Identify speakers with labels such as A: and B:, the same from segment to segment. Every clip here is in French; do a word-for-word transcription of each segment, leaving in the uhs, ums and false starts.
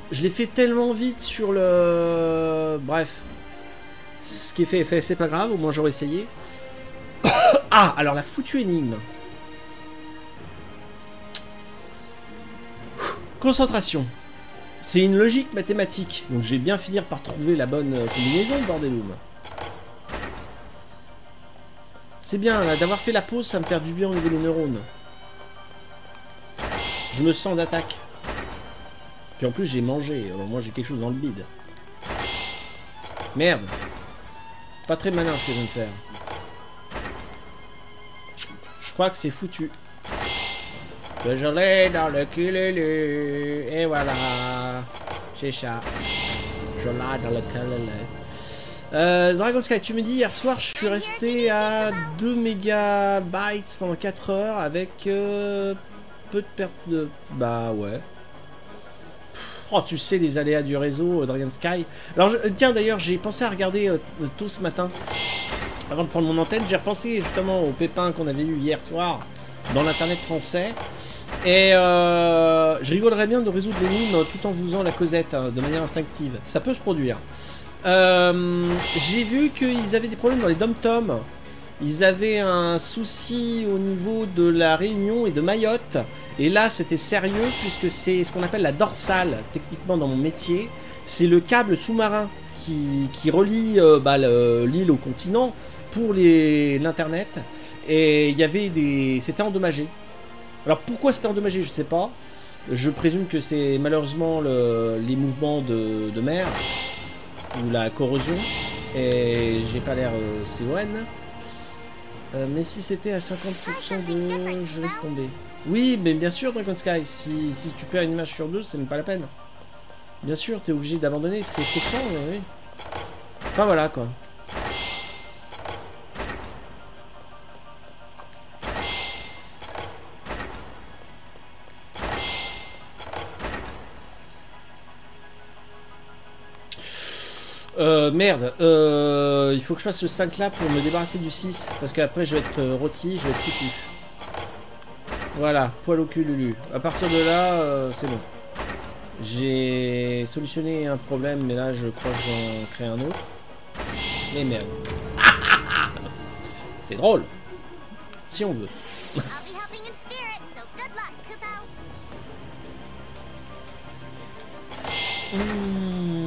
A: Je l'ai fait tellement vite sur le... Bref. Ce qui est fait est fait, c'est pas grave, au moins j'aurais essayé. Ah, alors la foutue énigme. Concentration. C'est une logique mathématique, donc je vais bien finir par trouver la bonne combinaison, bordeloum. C'est bien, d'avoir fait la pause, ça me fait du bien au niveau des neurones. Je me sens d'attaque. Puis en plus j'ai mangé, alors moi j'ai quelque chose dans le bide. Merde. Pas très malin ce que je viens de faire. Je crois que c'est foutu. Que je l'ai dans le cululu. Et voilà. C'est ça. Je l'ai dans le cululu. Euh, Dragon Sky, tu me dis hier soir je suis resté à deux mégabytes pendant quatre heures avec euh, peu de perte de... Bah ouais. Oh, tu sais les aléas du réseau, euh, Dragon Sky. Alors, je, tiens, d'ailleurs, j'ai pensé à regarder euh, tout ce matin. Avant de prendre mon antenne, j'ai repensé justement aux pépins qu'on avait eu hier soir dans l'internet français. Et euh, je rigolerais bien de résoudre l'énigme tout en vous faisant la causette hein, de manière instinctive. Ça peut se produire. Euh, j'ai vu qu'ils avaient des problèmes dans les dom-toms. Ils avaient un souci au niveau de la Réunion et de Mayotte. Et là, c'était sérieux puisque c'est ce qu'on appelle la dorsale, techniquement dans mon métier. C'est le câble sous-marin qui, qui relie euh, bah, l'île au continent pour l'internet. Et il y avait des... C'était endommagé. Alors pourquoi c'était endommagé, je sais pas. Je présume que c'est malheureusement le, les mouvements de, de mer ou la corrosion. Et j'ai pas l'air euh, C O N. Euh, mais si c'était à cinquante pour cent de... Je laisse tomber. Oui, mais bien sûr, Dragon Sky, si, si tu perds une image sur deux, c'est même pas la peine. Bien sûr, t'es obligé d'abandonner, c'est frustrant, oui. Enfin voilà, quoi. Euh, merde, euh, il faut que je fasse le cinq là pour me débarrasser du six, parce qu'après je vais être euh, rôti, je vais être foutu. Voilà, poil au cul Lulu. À partir de là, euh, c'est bon. J'ai solutionné un problème, mais là je crois que j'en crée un autre. Mais merde. C'est drôle. Si on veut. mmh.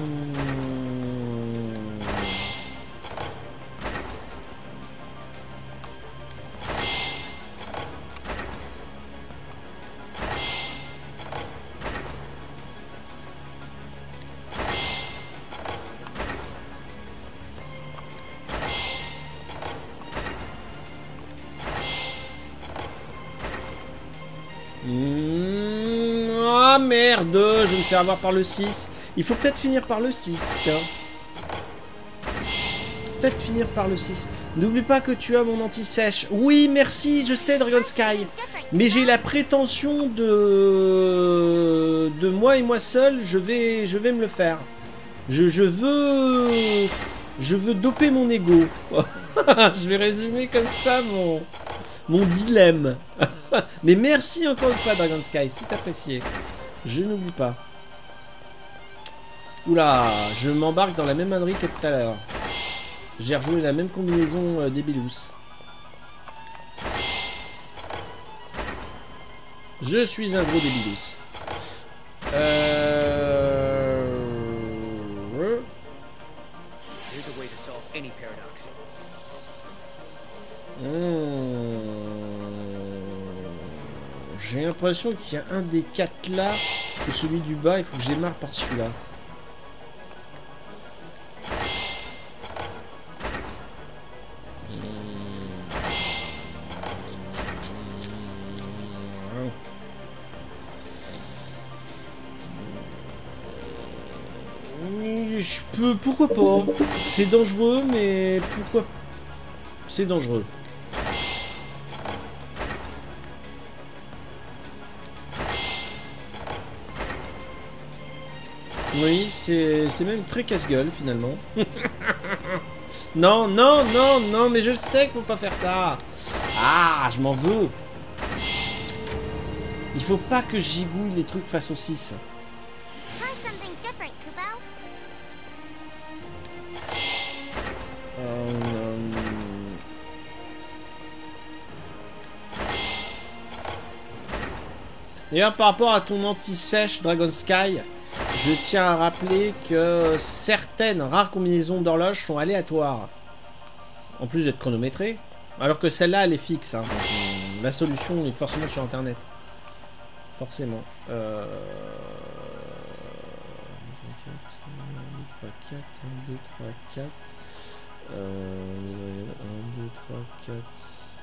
A: Mmh, ah merde, je vais me faire avoir par le six. Il faut peut-être finir par le six, tiens. Peut-être finir par le six. N'oublie pas que tu as mon anti-sèche. Oui, merci, je sais, Dragon Sky. Mais j'ai la prétention de... De moi et moi seul, je vais, je vais me le faire. Je, je veux... Je veux doper mon ego. Je vais résumer comme ça mon... Mon dilemme. Mais merci encore une fois, Dragon Sky, c'est apprécié. Je n'oublie pas. Oula, je m'embarque dans la même ânerie que tout à l'heure. J'ai rejoué la même combinaison euh, débilous. Je suis un gros débilous. Euh... Mmh. J'ai l'impression qu'il y a un des quatre là, que celui du bas, il faut que je démarre par celui-là. Je peux, pourquoi pas? C'est dangereux, mais pourquoi? C'est dangereux. Oui, c'est même très casse-gueule finalement. Non, non, non, non, mais je sais qu'il faut pas faire ça. Ah, je m'en veux. Il faut pas que j'igouille les trucs face au six. Euh, D'ailleurs, par rapport à ton anti-sèche Dragon Sky, je tiens à rappeler que certaines rares combinaisons d'horloges sont aléatoires. En plus d'être chronométrées. Alors que celle-là, elle est fixe. Hein. Donc, euh, la solution est forcément sur Internet. Forcément. Euh... un, deux, trois, quatre, un, deux, trois, quatre. Euh... un, deux, trois, quatre, cinq...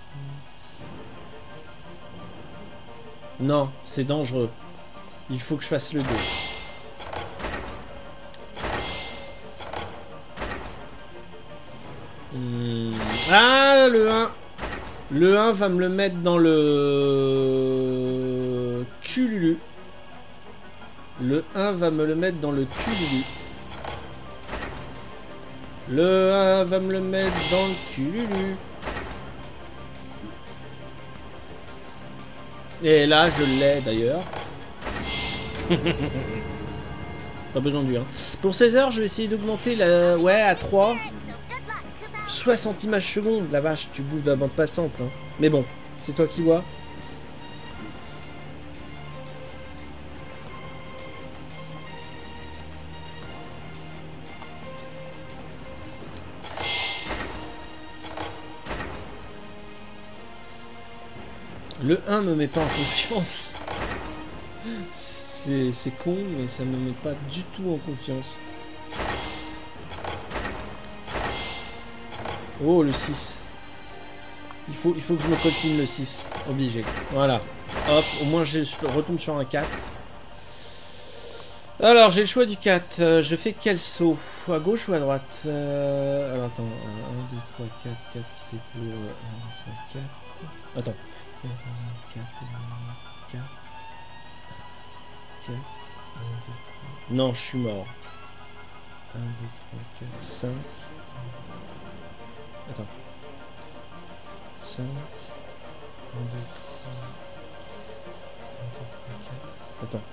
A: Non, c'est dangereux. Il faut que je fasse le deux. Hmm. Ah, le un. Le un va me le mettre dans le... cululu. Le un va me le mettre dans le cululu. Le un va me le mettre dans le cululu. Et là, je l'ai d'ailleurs. Pas besoin du un. Pour seize heures, je vais essayer d'augmenter la... Ouais, à trois. soixante images secondes. La vache, tu bouffes de la bande passante. Hein. Mais bon, c'est toi qui vois. Le un me met pas en confiance. C'est con, mais ça me met pas du tout en confiance. Oh, le six. Il faut, il faut que je me coltine le six. Obligé. Voilà. Hop, au moins je retombe sur un quatre. Alors, j'ai le choix du quatre. Euh, je fais quel saut? À gauche ou à droite? euh... Alors, attends. un, deux, trois, quatre, quatre, c'est pour... un, deux, trois, quatre... Attends. quatre, quatre, quatre, un, deux, trois... Non, je suis mort. un, deux, trois, quatre, cinq... Attends. cinq... un, deux, trois... un, deux, trois, quatre... Attends.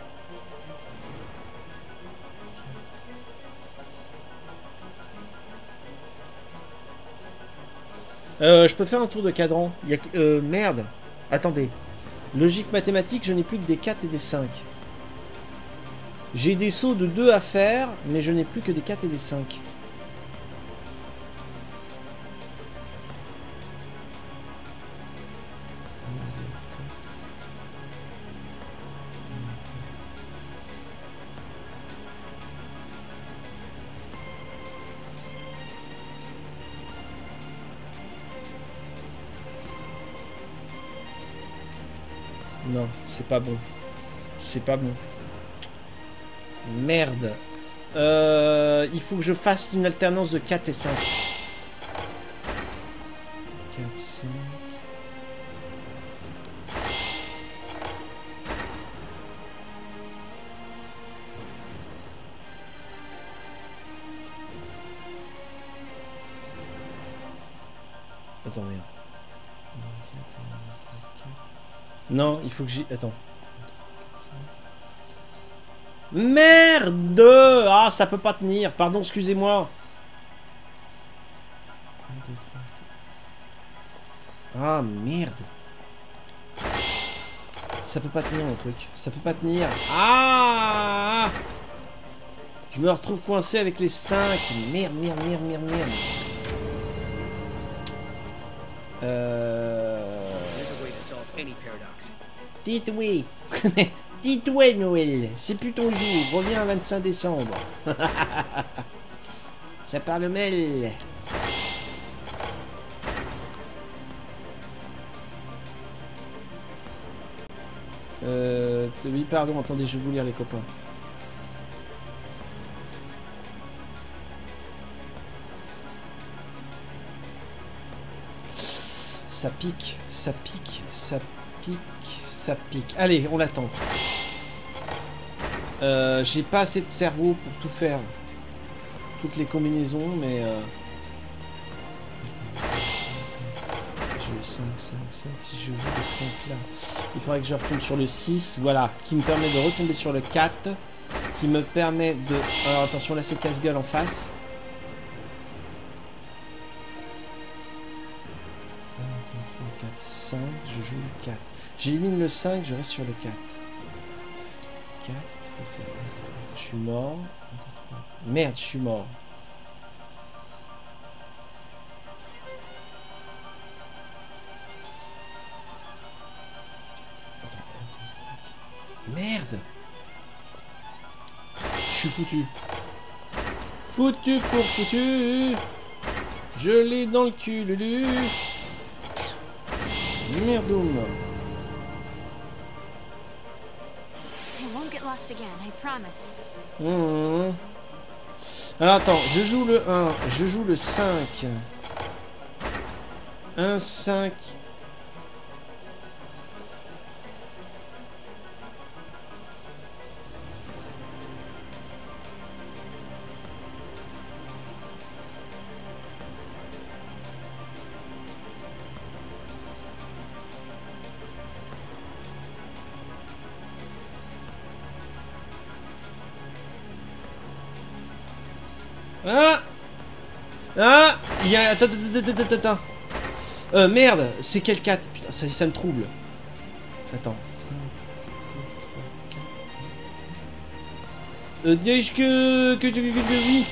A: Euh, je peux faire un tour de cadran. Il y a... euh, merde. Attendez. Logique mathématique, je n'ai plus que des quatre et des cinq. J'ai des sauts de deux à faire, mais je n'ai plus que des quatre et des cinq. Non, c'est pas bon. C'est pas bon. Merde. Euh, il faut que je fasse une alternance de quatre et cinq. quatre, cinq. Attends, merde. Non, il faut que j'y... Attends. Merde! Ah, ça peut pas tenir. Pardon, excusez-moi. Ah, merde. Ça peut pas tenir, mon truc. Ça peut pas tenir. Ah! Je me retrouve coincé avec les cinq. Merde, merde, merde, merde, merde. Euh... Dites oui. Dites oui, Noël. C'est plus ton jour. Reviens le vingt-cinq décembre. Ça parle mal. Euh... Oui, pardon. Attendez, je vais vous lire les copains. Ça pique, ça pique, ça pique, ça pique. Allez, on l'attend. Euh, J'ai pas assez de cerveau pour tout faire. Toutes les combinaisons, mais... Euh... J'ai le cinq, cinq, cinq. Si je veux le cinq là, il faudrait que je retombe sur le six. Voilà, qui me permet de retomber sur le quatre. Qui me permet de... Alors attention, là c'est casse-gueule en face. je joue le quatre. J'élimine le cinq, je reste sur le quatre. quatre, je suis mort. Merde, je suis mort. Merde. Je suis foutu. Foutu pour foutu. Je l'ai dans le cul, Lulu. Merdoum. Mmh. Alors attends, je joue le un, je joue le cinq. un, cinq. Ah Ah Il y a... Attends, attends, attends, attends. Euh, merde, c'est quel quatre? Putain, ça, ça me trouble. Attends. Euh, dis que... que... que... que... que... oui.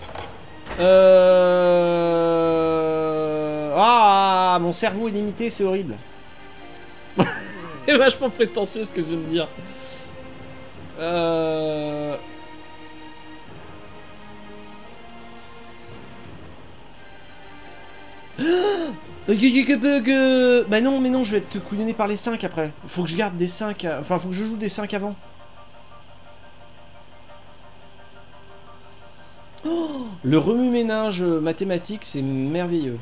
A: Euh... Ah, mon cerveau est limité, c'est horrible. C'est vachement prétentieux ce que je viens de dire. Euh... Bah non, mais non, je vais être couillonné par les cinq après. Faut que je garde des cinq. Enfin, faut que je joue des cinq avant. Oh, le remue-ménage mathématique, c'est merveilleux.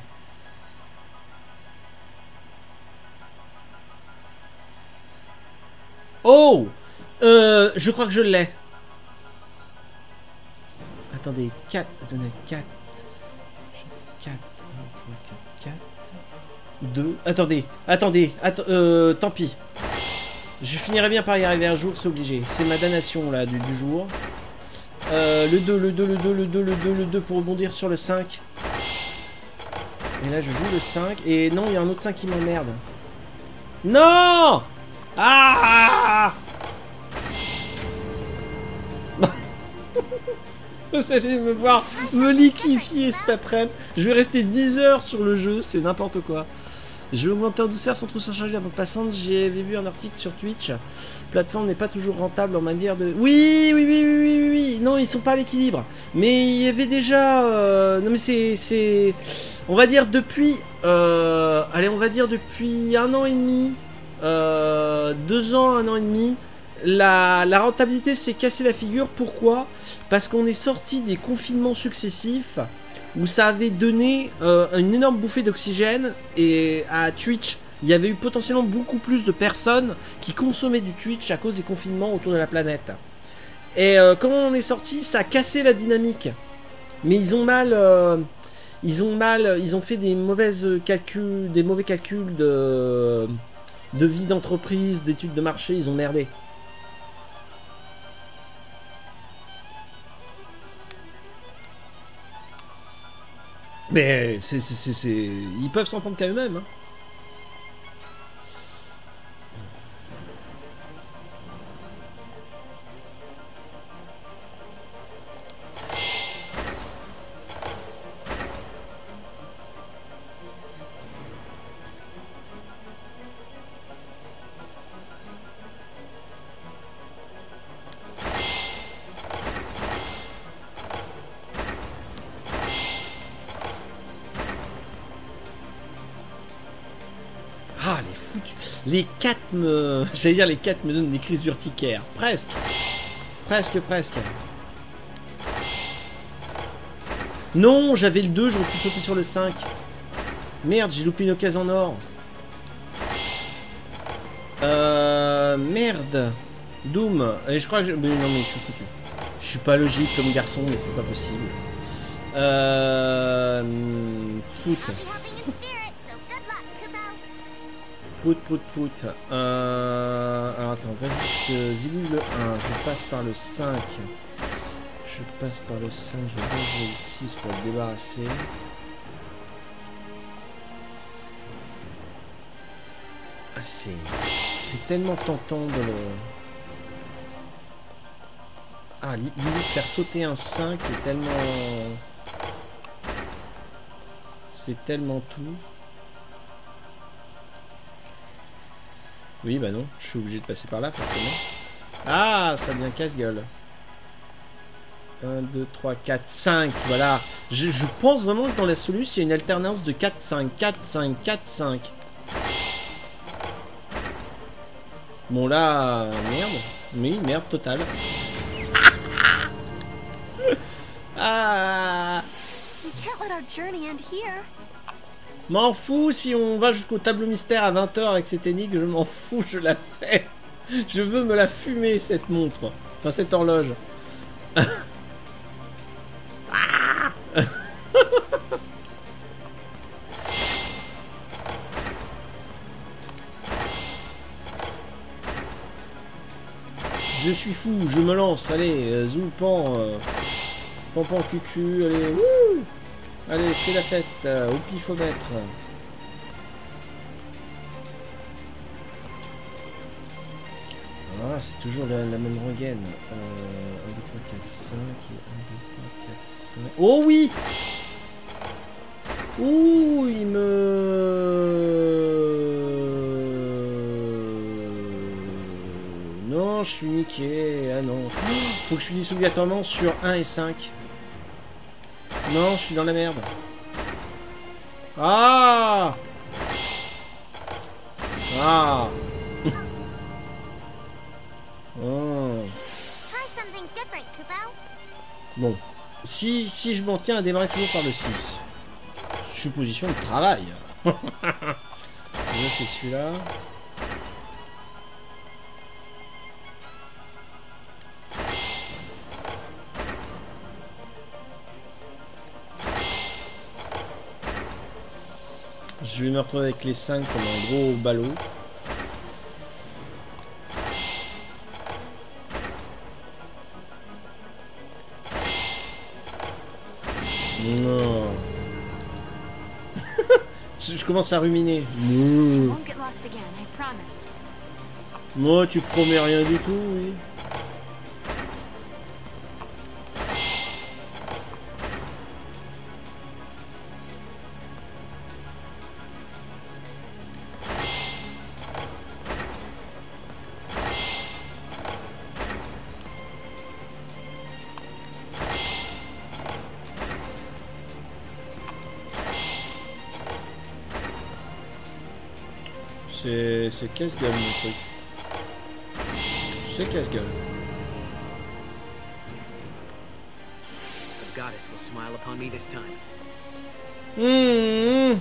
A: Oh euh, je crois que je l'ai. Attendez, quatre. Attendez, quatre. quatre. deux. Attendez, attendez, att euh, tant pis. Je finirai bien par y arriver un jour, c'est obligé. C'est ma damnation là du, du jour. Euh, le deux, le deux, le deux, le deux, le deux, le deux pour rebondir sur le cinq. Et là je joue le cinq. Et non, il y a un autre cinq qui m'emmerde. Non. Ah. Vous allez me voir me liquifier cet après-midi. Je vais rester dix heures sur le jeu, c'est n'importe quoi. Je vais augmenter en douceur sans trop surcharger la bande passante. J'avais vu un article sur Twitch. La plateforme n'est pas toujours rentable en manière de... Oui, oui, oui, oui, oui, oui, oui. Non, ils sont pas à l'équilibre. Mais il y avait déjà... Euh... Non, mais c'est... c'est... On va dire depuis... Euh... Allez, on va dire depuis un an et demi. Euh... Deux ans, un an et demi. La, la rentabilité s'est cassée la figure. Pourquoi ? Parce qu'on est sorti des confinements successifs où ça avait donné euh, une énorme bouffée d'oxygène, et à Twitch, il y avait eu potentiellement beaucoup plus de personnes qui consommaient du Twitch à cause des confinements autour de la planète. Et euh, quand on est sorti, ça a cassé la dynamique. Mais ils ont mal... Euh, ils ont mal... Ils ont fait des mauvaises calculs, des mauvais calculs de, de vie d'entreprise, d'études de marché, ils ont merdé. Mais c'est, c'est, c'est, ils peuvent s'en prendre qu'à eux-mêmes. Hein. Ah, les foutus. Les quatre me... J'allais dire les quatre me donnent des crises urticaires. Presque. Presque, presque. Non, j'avais le deux, j'aurais pu sauter sur le cinq. Merde, j'ai loupé une occasion en or. Euh... Merde. Doom. Et je crois que je... Mais non, mais je suis foutu. Je suis pas logique comme garçon, mais c'est pas possible. Euh... Putain. Prout, prout, prout. Euh... Alors attends, vas-y, je zigouille le un. Je passe par le cinq. Je passe par le cinq. Je vais ranger le six pour le débarrasser. Ah, c'est... C'est tellement tentant de le... Ah, l'idée de faire sauter un cinq est tellement... C'est tellement tout. Oui, bah non, je suis obligé de passer par là, forcément. Ah, ça devient casse-gueule. un, deux, trois, quatre, cinq, voilà. Je, je pense vraiment que dans la solution, il y a une alternance de quatre, cinq, quatre, cinq, quatre, cinq. Bon, là, merde. Oui, merde totale. Ah. M'en fous si on va jusqu'au tableau mystère à vingt heures avec cette énigme, je m'en fous, je la fais. Je veux me la fumer, cette montre. Enfin, cette horloge. Ah. Je suis fou, je me lance, allez, euh, Zoupan, euh, Pampan cucu, allez, wouh. Allez, c'est la fête, euh, au pifomètre. Ah, c'est toujours la, la même rengaine. Euh, un, deux, trois, quatre, cinq et un, deux, trois, quatre, cinq. Oh oui! Ouh, il me... Non, je suis niqué. Ah non. Faut que je finisse obligatoirement sur un et cinq. Non, je suis dans la merde. Ah! Ah! Oh. Bon. Si, si je m'en tiens à démarrer toujours par le six. Supposition de travail. Je fais celui-là. Je vais me retrouver avec les cinq comme un gros ballot. Non. je, je commence à ruminer. Mmh. Moi, tu promets rien du tout, oui. C'est casse-gueule mon truc. C'est casse-gueule. Mmh.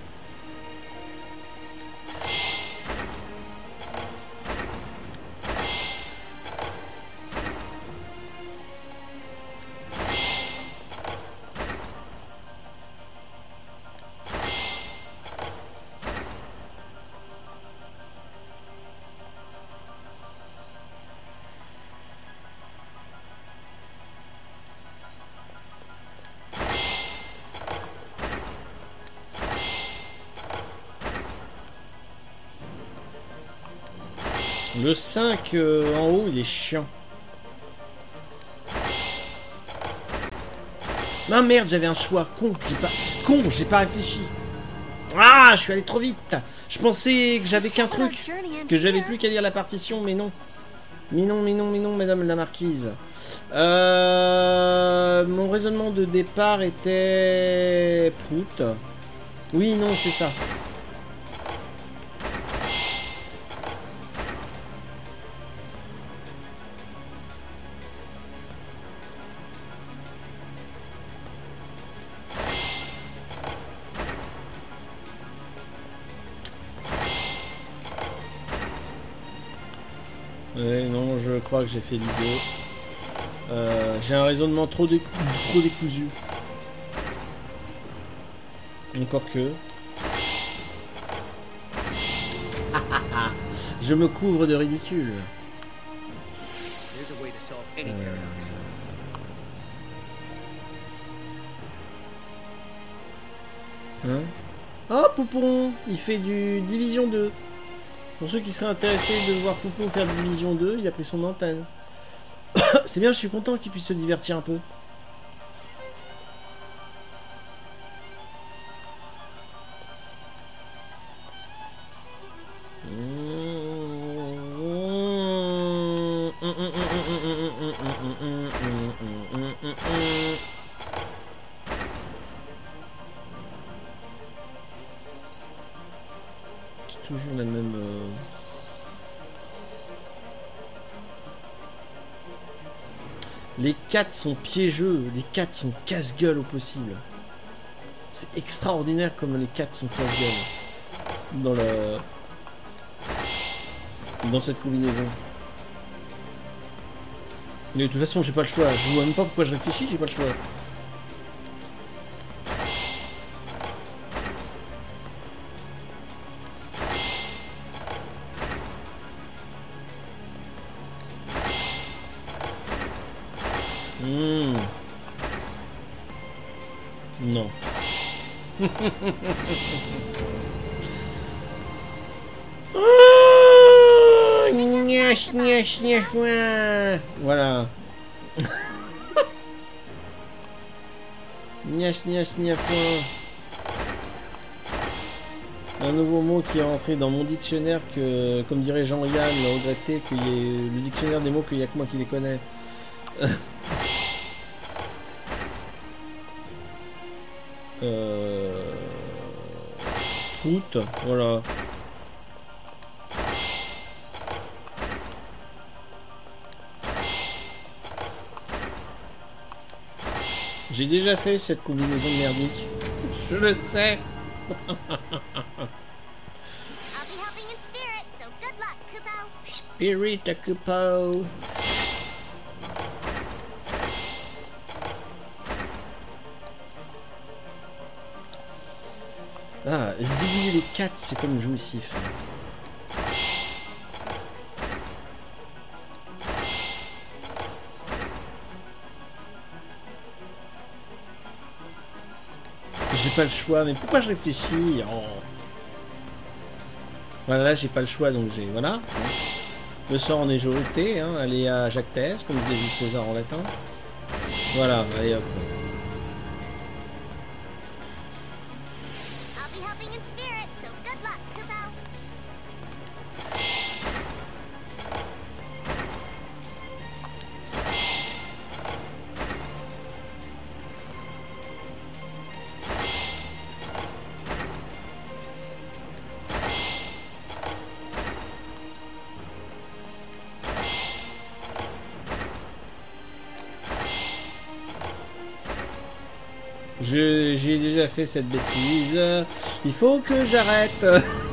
A: Le cinq euh, en haut, il est chiant. Ah merde, j'avais un choix. Con, j'ai pas... Con, j'ai pas réfléchi. Ah, je suis allé trop vite. Je pensais que j'avais qu'un truc. Que j'avais plus qu'à lire la partition, mais non. Mais non, mais non, mais non, madame la marquise. Euh... Mon raisonnement de départ était... Prout. Oui, non, c'est ça. Ouais, non, je crois que j'ai fait l'idiot. Euh, j'ai un raisonnement trop, dé trop décousu. Encore que. Je me couvre de ridicule. Euh... Hein? Oh, Poupon! Il fait du division deux. Pour ceux qui seraient intéressés de voir Poupon faire Division deux, il a pris son antenne. C'est bien, je suis content qu'il puisse se divertir un peu. Toujours la même... Euh... Les quatre sont piégeux, les quatre sont casse-gueule au possible. C'est extraordinaire comme les quatre sont casse-gueule dans le... dans cette combinaison. Mais de toute façon j'ai pas le choix, je vois même pas pourquoi je réfléchis, j'ai pas le choix. Mmh. Non. Oh, gnache, gnache, gnache, gnache. Voilà. Gnache, gnache, gnache. Un nouveau mot qui est rentré dans mon dictionnaire que, comme dirait Jean-Yann, regretté qu'il y ait le dictionnaire des mots qu'il n'y a que moi qui les connais. Euh... Prout, voilà. J'ai déjà fait cette combinaison merdique. Je le sais. Spirit à Kupo. Ah, zigouiller les quatre, c'est comme jouissif. J'ai pas le choix, mais pourquoi je réfléchis? Oh. Voilà, là j'ai pas le choix, donc j'ai... Voilà. Le sort en est jeté, hein, allez à Jacques Tess, comme disait Jules César en latin. Voilà, allez hop. J'ai déjà fait cette bêtise. Il faut que j'arrête.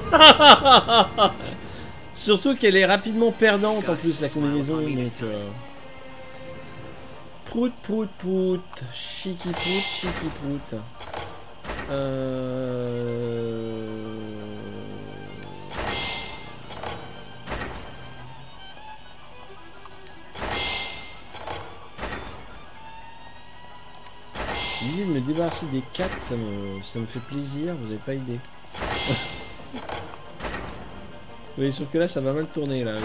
A: Surtout qu'elle est rapidement perdante en plus la combinaison. Donc, euh... Prout, prout, prout. Chiki, prout, chiki, prout. Euh... L'idée de me débarrasser des quatre, ça me, ça me fait plaisir, vous avez pas idée. Oui, sauf que là, ça va mal tourner, là. Avec...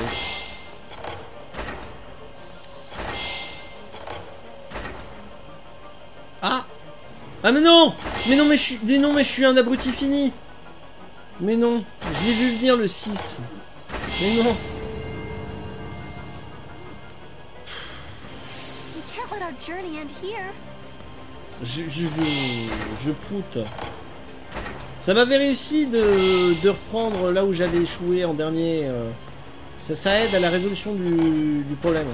A: Ah Ah, mais non Mais non, mais je suis, mais non, mais je suis un abruti fini. Mais non, je l'ai vu venir, le six. Mais non. Je, je, je, je proute. Ça m'avait réussi de, de reprendre là où j'avais échoué en dernier. Ça, ça aide à la résolution du, du problème.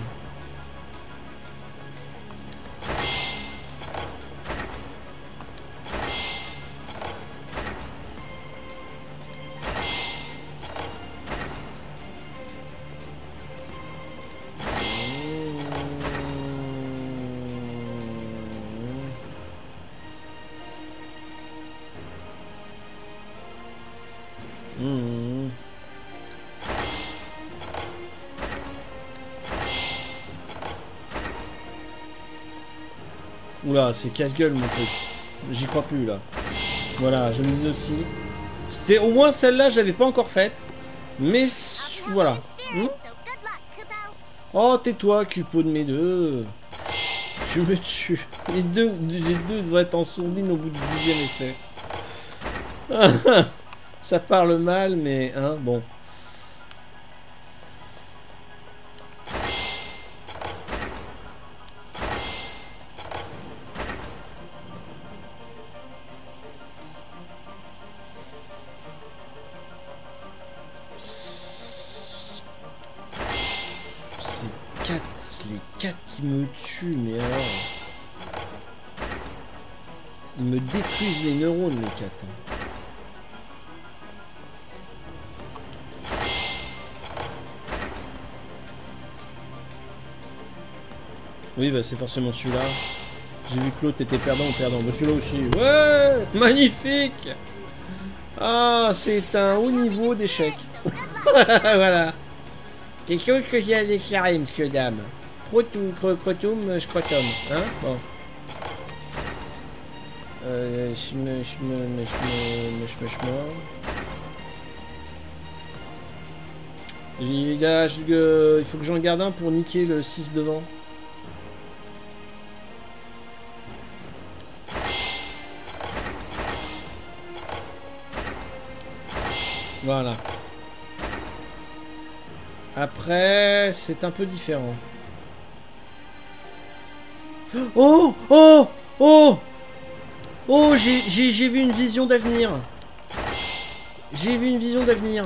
A: Mmh. Oula, c'est casse-gueule mon truc. J'y crois plus là. Voilà, je me dis aussi. C'est au moins celle-là, je l'avais pas encore faite. Mais voilà. Hmm. Oh, tais-toi, cupeau de mes deux. Je me tue. Les deux, les deux devraient être en sourdine au bout du dixième essai. Ça parle mal, mais hein, bon. Les quatre qui me tuent, mais alors... Ils me détruisent les neurones, les quatre. Oui, bah c'est forcément celui-là. J'ai vu que l'autre était perdant ou perdant. Mais celui-là aussi. Ouais, magnifique. Ah, c'est un haut niveau d'échec. Voilà. Quelque chose que j'ai à déclarer, monsieur, dame. Crotum, crotum, scrotum. Hein? Bon. Euh, je me, je me, je me, je me, je me. Il y a, je, euh, il faut que j'en garde un pour niquer le six devant. Voilà. Après, c'est un peu différent. Oh! Oh! Oh! Oh! J'ai vu une vision d'avenir. J'ai vu une vision d'avenir.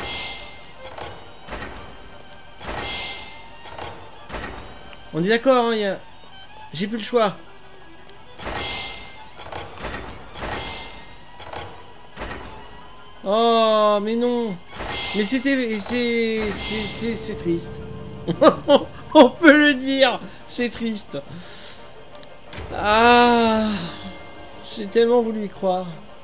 A: On est d'accord, hein, y a... J'ai plus le choix. Oh, mais non. Mais c'était... C'est triste. On peut le dire. C'est triste. Ah... J'ai tellement voulu y croire.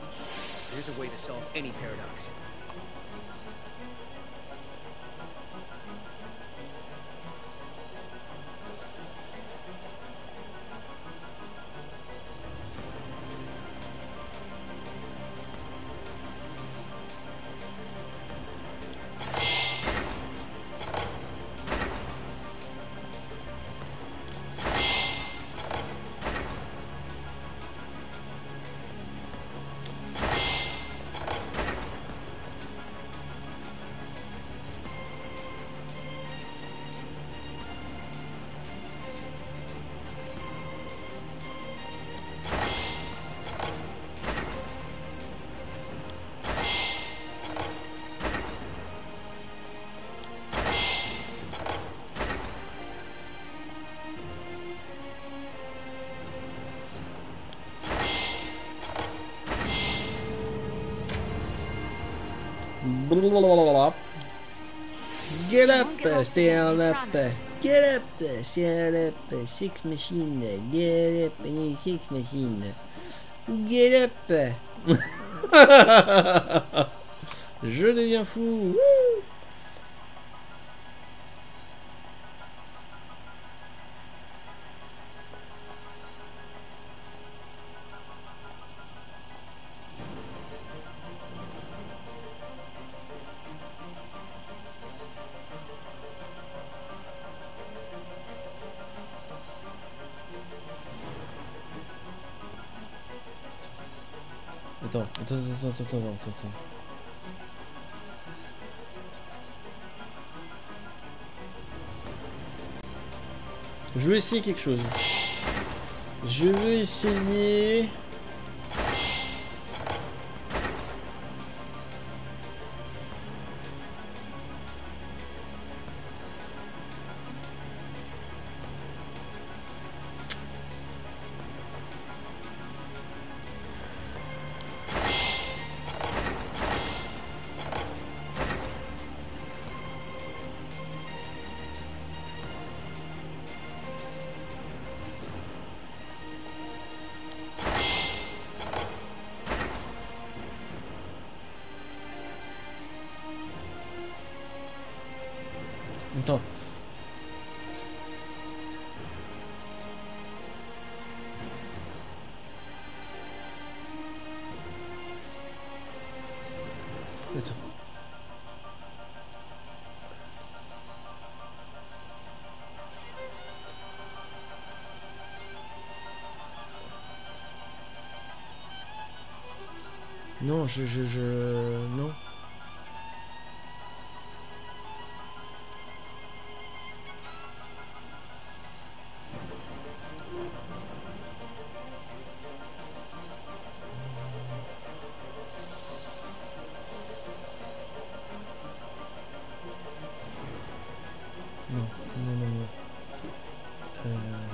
A: Get up, stand up, get up, stand up, six machine, get up, six machine, get up. Je deviens fou. Woo. Attends, attends, attends, attends, attends, attends. Je veux essayer quelque chose. Je veux essayer... Attends. Attends. Non, je... je, je... Non. Non, non, non, non. Euh...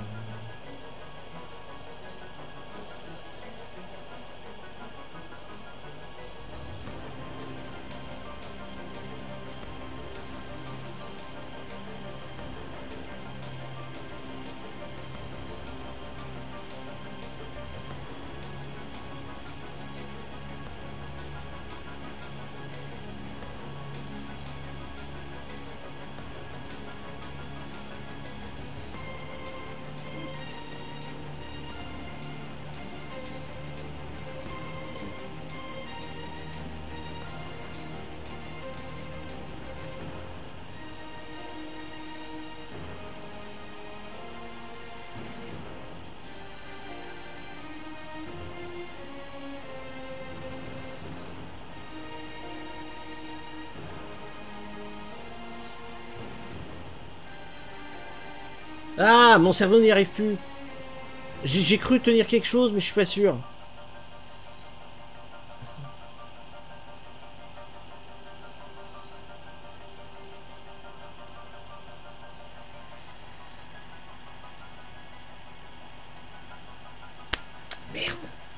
A: Ah, mon cerveau n'y arrive plus. J'ai cru tenir quelque chose, mais je suis pas sûr. Merde.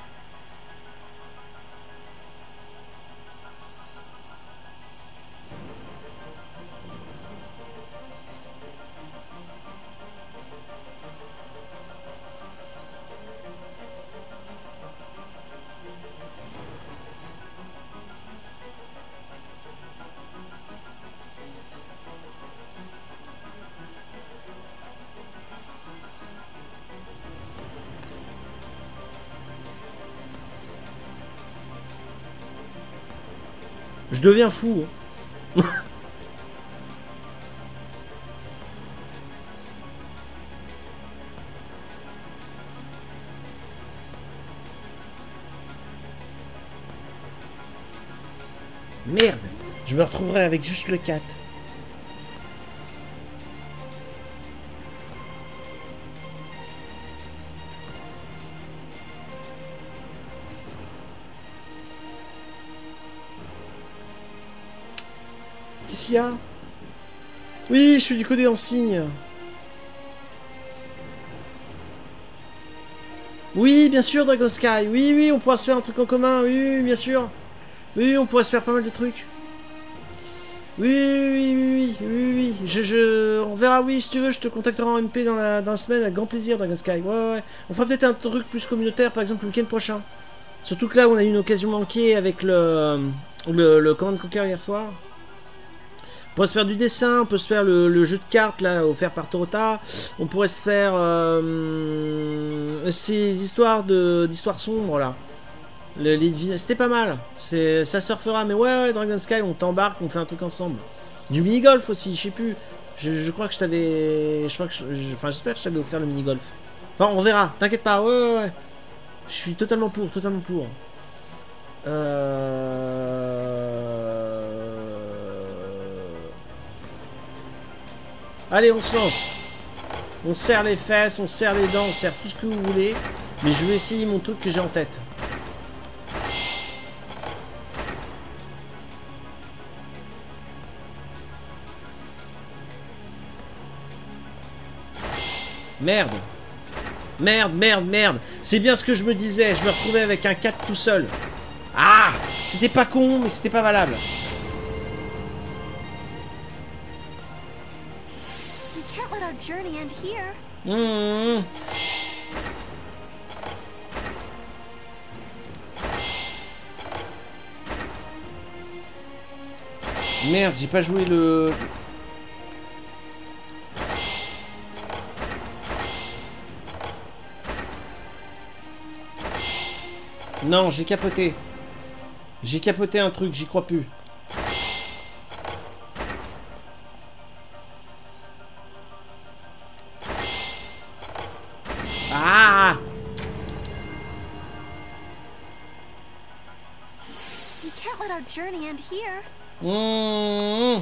A: Je deviens fou. Merde, je me retrouverai avec juste le quatre. Qu'est-ce qu'il y a? Oui, je suis du côté en signe. Oui, bien sûr, Dragon Sky. Oui, oui, on pourra se faire un truc en commun. Oui, oui, bien sûr. Oui, on pourrait se faire pas mal de trucs. Oui, oui, oui, oui, oui, oui. Je, je... On verra, oui, si tu veux, je te contacterai en M P dans la, dans la semaine avec grand plaisir, Dragon Sky. Ouais, ouais, ouais. On fera peut-être un truc plus communautaire, par exemple, le week-end prochain. Surtout que là, on a eu une occasion manquée avec le, le, le Command Conquer hier soir. On pourrait se faire du dessin, on peut se faire le, le jeu de cartes là offert par Torota. On pourrait se faire euh, ces histoires de d'histoires sombres là. C'était pas mal. Ça surfera, mais ouais, ouais, Dragon Sky, on t'embarque, on fait un truc ensemble. Du mini-golf aussi, je sais plus. Je, je crois que je t'avais. Je crois que je, je, enfin, j'espère que je t'avais offert le mini-golf. Enfin, on verra, t'inquiète pas, ouais, ouais, ouais. Je suis totalement pour, totalement pour. Euh... Allez, on se lance. On serre les fesses, on serre les dents, on serre tout ce que vous voulez. Mais je vais essayer mon truc que j'ai en tête. Merde. Merde, merde, merde. C'est bien ce que je me disais. Je me retrouvais avec un quatre tout seul. Ah, c'était pas con, mais c'était pas valable. Mmh. Merde, j'ai pas joué le... Non, j'ai capoté. J'ai capoté un truc, j'y crois plus. Ah!
B: let our journey end here.
A: Mmh.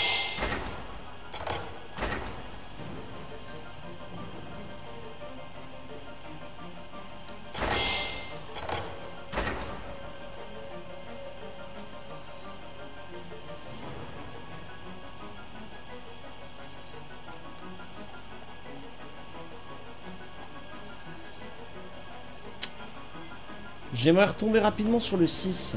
A: J'aimerais retomber rapidement sur le six.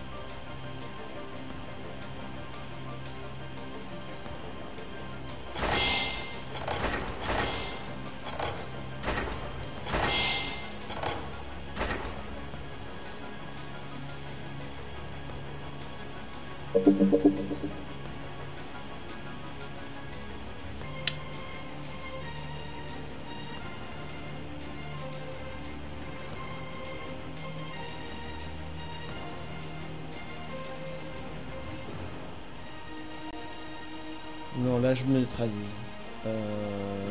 A: Non, là je me neutralise. Euh...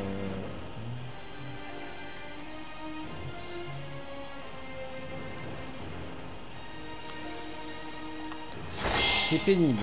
A: C'est pénible.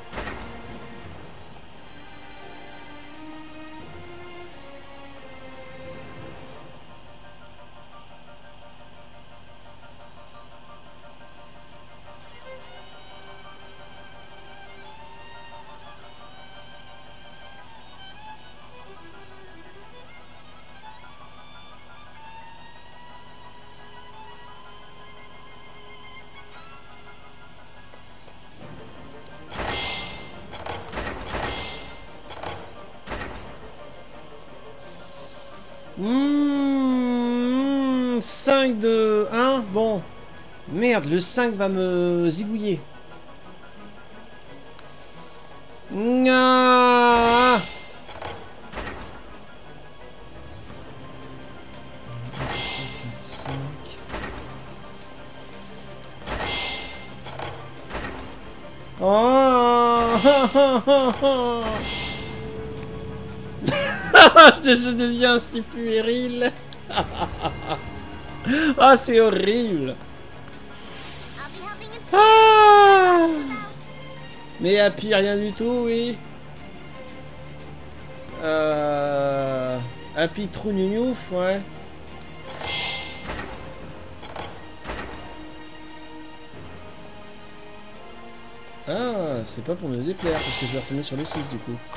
A: Mmh, cinq de un, bon. Merde, le cinq va me zigouiller. Ah, oh. Je deviens si puéril. Ah, c'est horrible. Ah, mais Happy, rien du tout, oui. Euh... Happy trou nougnouf, ouais. Ah, c'est pas pour me déplaire, parce que je vais retourner sur le six du coup.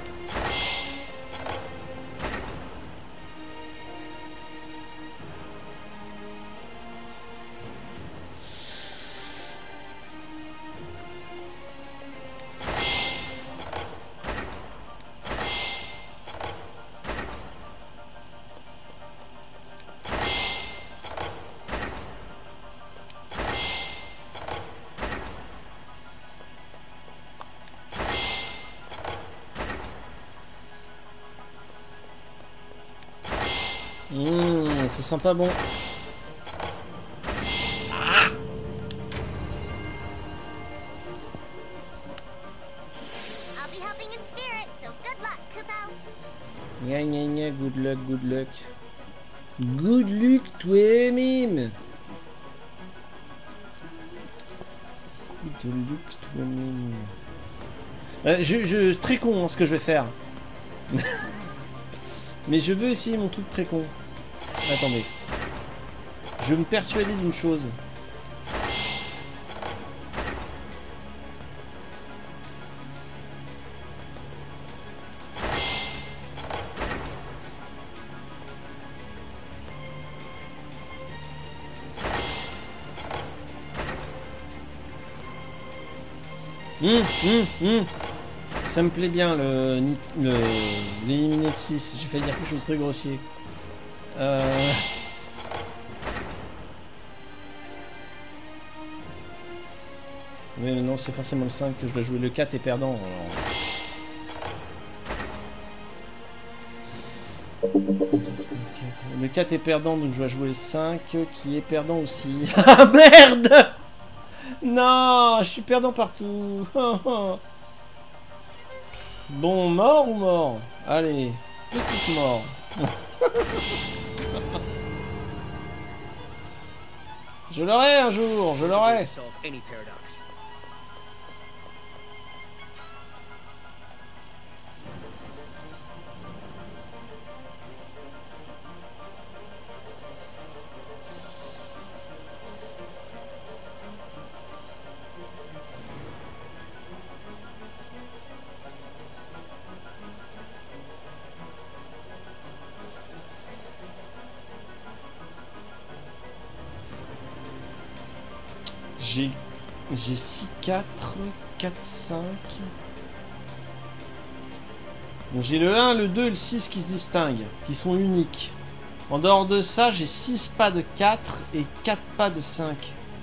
A: Mmh, ça sent pas bon. Ah, gna gna gna, good luck, good luck. Good luck, toi, mime. Good luck, toi, mime. Euh, je, je, très con hein, ce que je vais faire. Mais je veux essayer mon truc très con. Attendez. Je veux me persuader d'une chose. Hum, hum, hum. Ça me plaît bien le le l'éliminer de six. J'ai failli dire quelque chose de très grossier. Euh... Mais non, c'est forcément le cinq que je dois jouer. Le quatre est perdant. Alors... Le quatre est perdant, donc je dois jouer le cinq qui est perdant aussi. Ah merde! Non, je suis perdant partout. Bon, mort ou mort? Allez, petite mort. Je l'aurai un jour, je l'aurai.
B: J'ai j'ai six, quatre, quatre, cinq. Donc j'ai le un, le deux et le six qui se distinguent, qui sont uniques. En dehors de ça, j'ai six pas de quatre et quatre pas de cinq.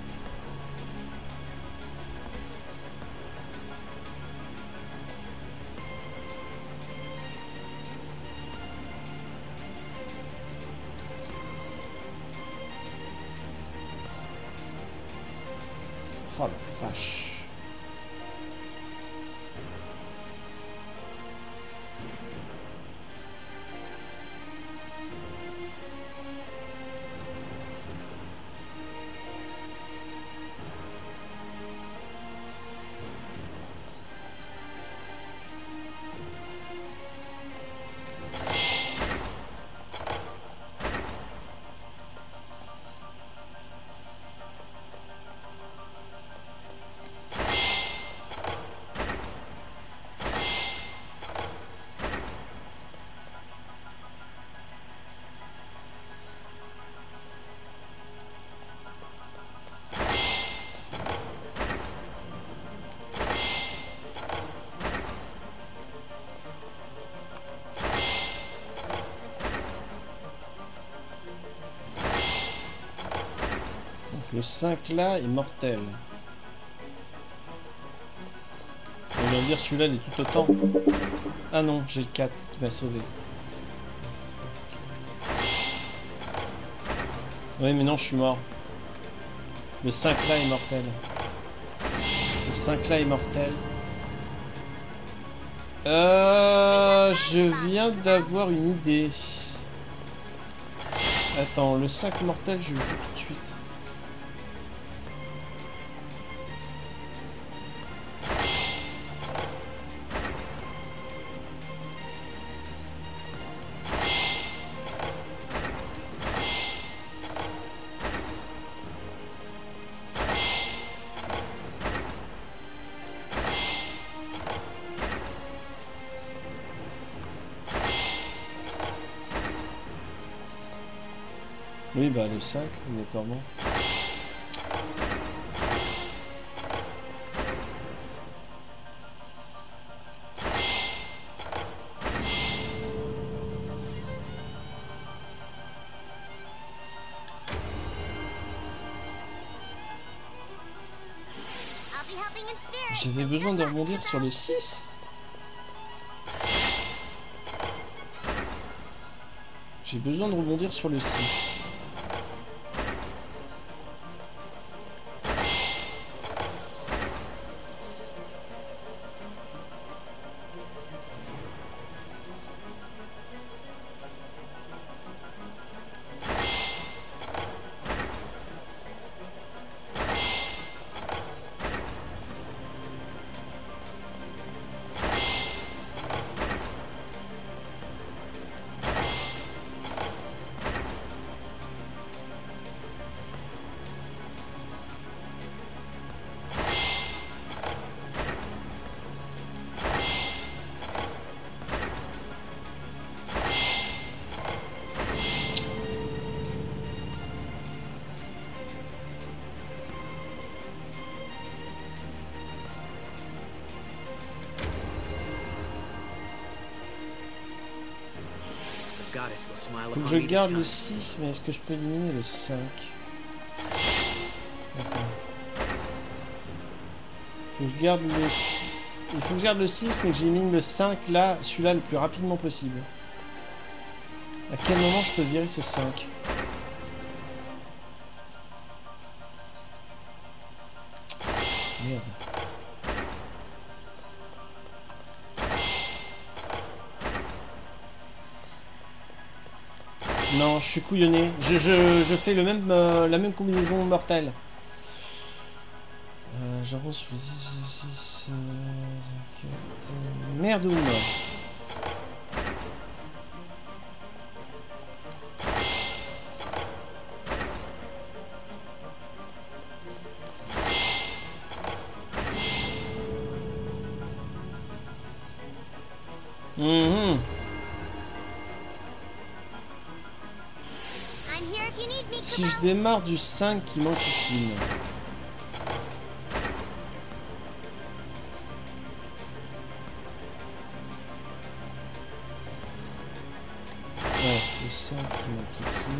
B: Oh la vache. Le cinq là est mortel. On va dire celui-là il est tout autant. Ah non, j'ai le quatre qui m'a sauvé. Oui mais non, je suis mort. Le cinq là est mortel. Le cinq là est mortel. Euh, je viens d'avoir une idée. Attends, le cinq mortel, je le joue tout de suite. Oui, bah le cinq, obligatoirement. J'avais besoin de rebondir sur le six. J'ai besoin de rebondir sur le six. Faut que je garde le six, mais est-ce que je peux éliminer le cinq? Attends. Faut que je garde le... Il faut que je garde le six, mais que j'élimine le cinq là, celui-là le plus rapidement possible. À quel moment je peux virer ce cinq? Merde. Non, je suis couillonné. Je, je, je fais le même, euh, la même combinaison mortelle. Euh, J'avance sur le six, six, euh, merde ou mort. Mmh. Si je démarre du cinq qui manque une. Le cinq qui manque ici.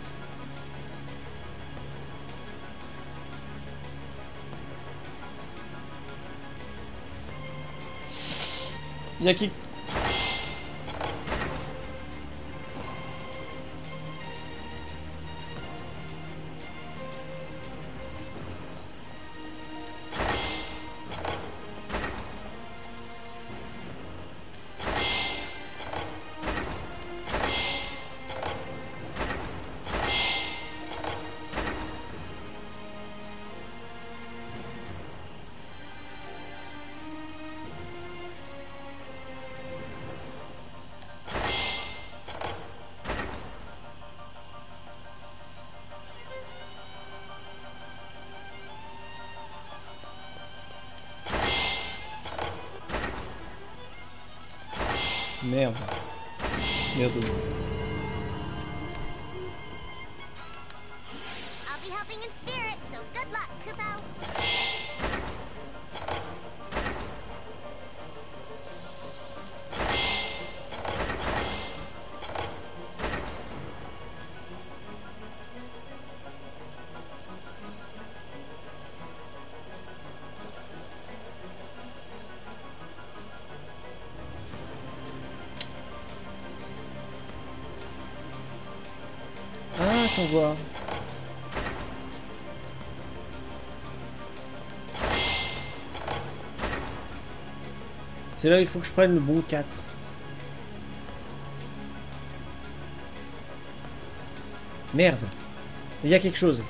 B: Il y a qui... Merde. Merde.
C: I'll be helping in spirit, so good luck, Kupo.
B: On voit. C'est là il faut que je prenne le bon quatre. Merde. Il y a quelque chose.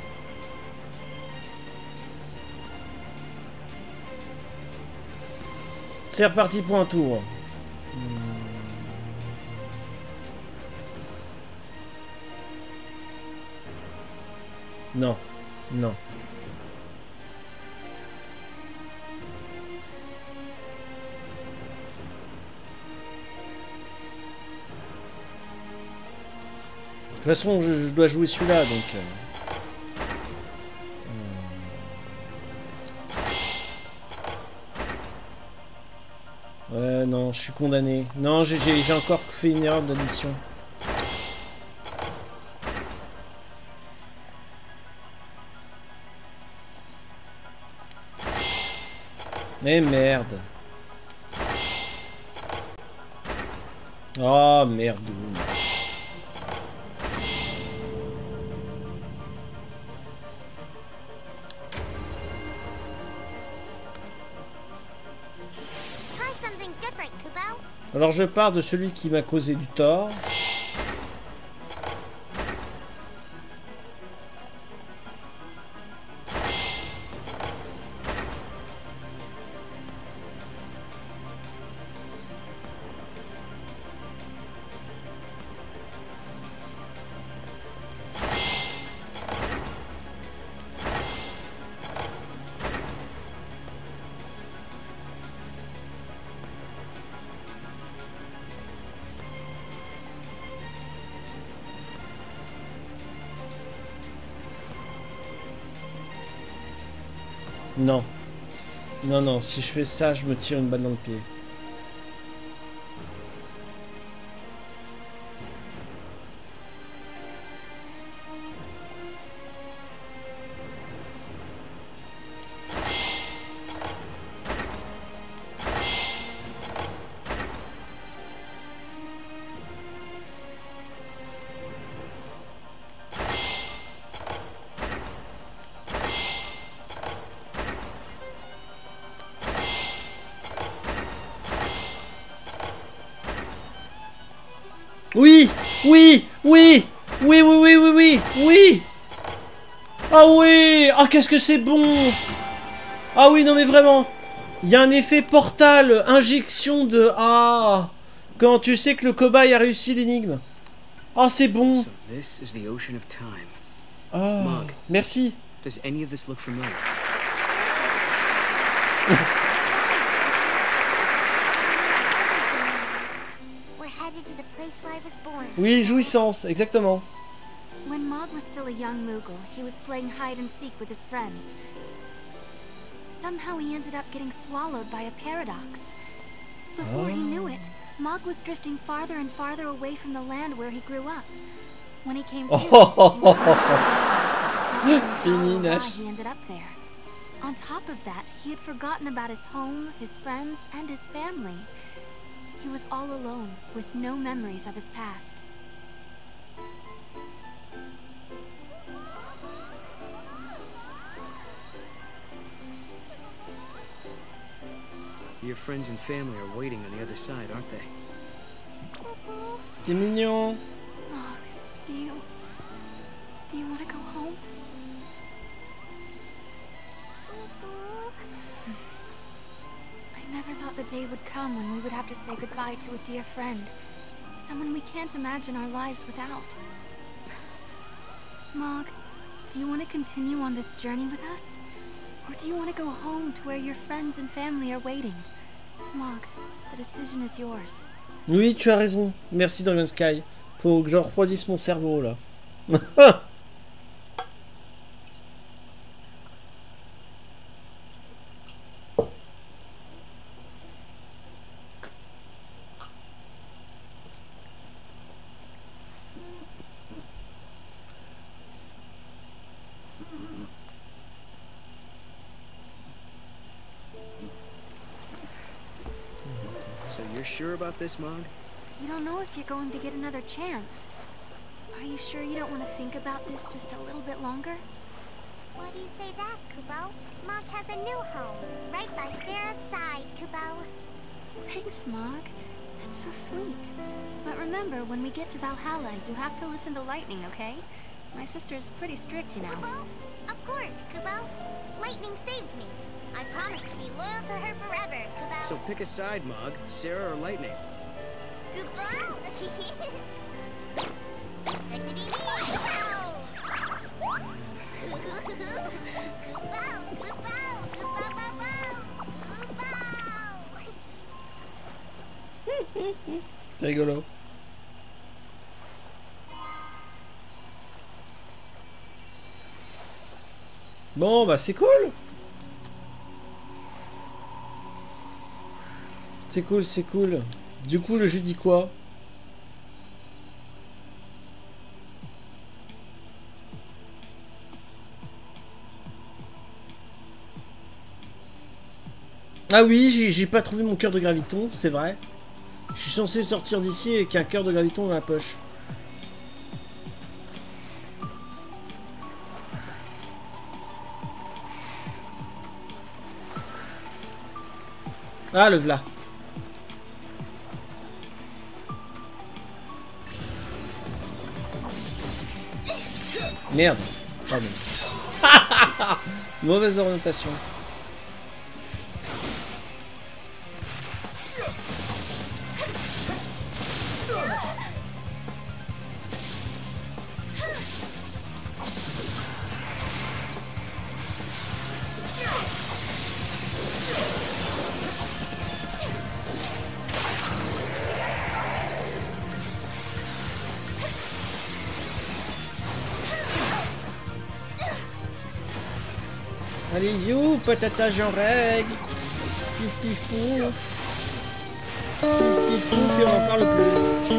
B: C'est reparti pour un tour. Non, non. De toute façon, je, je dois jouer celui-là, donc... Euh... Ouais, non, je suis condamné. Non, j'ai encore fait une erreur d'addition. Mais merde. Oh merde. Alors je pars de celui qui m'a causé du tort. Non. Non, non, si je fais ça, je me tire une balle dans le pied. Oui, oui, oui, oui, oui, oui, oui, oui, oui. Ah oui, ah qu'est-ce que c'est bon. Ah oui, non mais vraiment, il y a un effet portal, injection de... Ah, quand tu sais que le cobaye a réussi l'énigme. Ah, c'est bon. Ah, merci. Oui, jouissance, exactement.
C: When Mog was still a young Moogle, he was playing hide and seek with his friends. Somehow he ended up getting swallowed by a paradox. Before he knew it, Mog was drifting farther and farther away from the land where he grew up. When he came
B: Oh,
C: to,
B: oh, oh, oh,
C: he
B: Fini, Nash.
C: he ended up there. On top of that, he had forgotten about his home, his friends, and his family. He was all alone, with no memories of his past.
D: Your friends and family are waiting on the other side, aren't they?
B: C'est mignon.
C: Mog, do you... do you want to go home? I never thought the day would come when we would have to say goodbye to a dear friend. Someone we can't imagine our lives without. Mog, do you want to continue on this journey with us? Or do you want to go home to where your friends and family are waiting? Mog, the decision is yours.
B: Oui, tu as raison. Merci Dragon Sky. Faut que je refroidisse mon cerveau là.
D: So you're sure about this, Mog?
C: You don't know if you're going to get another chance. Are you sure you don't want to think about this just a little bit longer?
E: Why do you say that, Kubo? Mog has a new home, right by Sarah's side, Kubo.
C: Thanks, Mog. That's so sweet. But remember, when we get to Valhalla, you have to listen to Lightning, okay? My sister's pretty strict, you know.
E: Kubo? Of course, Kubo. Lightning saved me. I promise to be loyal to her forever, Kubo.
D: So pick a side, Mog. Sarah or Lightning?
E: Kubo! It's good to be me, Kubo! Kubo! Kubo! Kubo! Kubo!
B: C'est rigolo. Bon, bah c'est cool. C'est cool, c'est cool. Du coup, le jeu dit quoi? Ah oui, j'ai pas trouvé mon cœur de graviton, c'est vrai. Je suis censé sortir d'ici avec un cœur de graviton dans la poche. Ah, le v'là. Merde. Pardon. Mauvaise orientation. Allez, you, patatage en règle. Pif, pif, pouf. Pif, pif, pouf, et on en parle plus.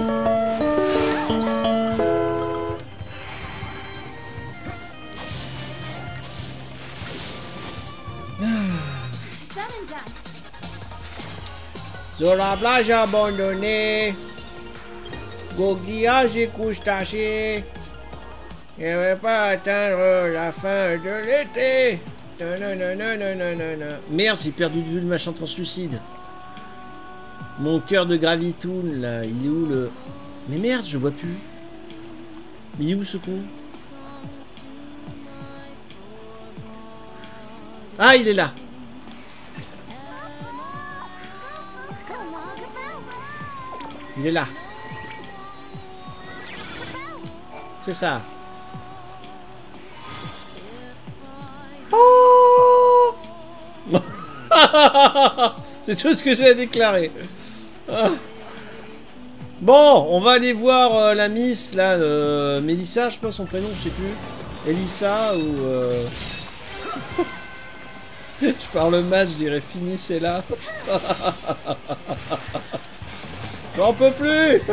B: Sur la plage abandonnée, Goguillage et couche tachée. Je ne vais pas atteindre la fin de l'été. Non, non, non, non, non, non, non, non. Merde, j'ai perdu de vue le machin translucide. Mon cœur de gravitoon, là, il est où le... Mais merde, je vois plus. Il est où ce con? Ah, il est là. Il est là. C'est ça. Oh. C'est tout ce que j'ai à déclarer. Ah. Bon, on va aller voir euh, la Miss, là, euh, Mélissa, je sais pas son prénom, je sais plus. Elissa ou... Euh... je parle mal, je dirais finissez là. J'en peux plus.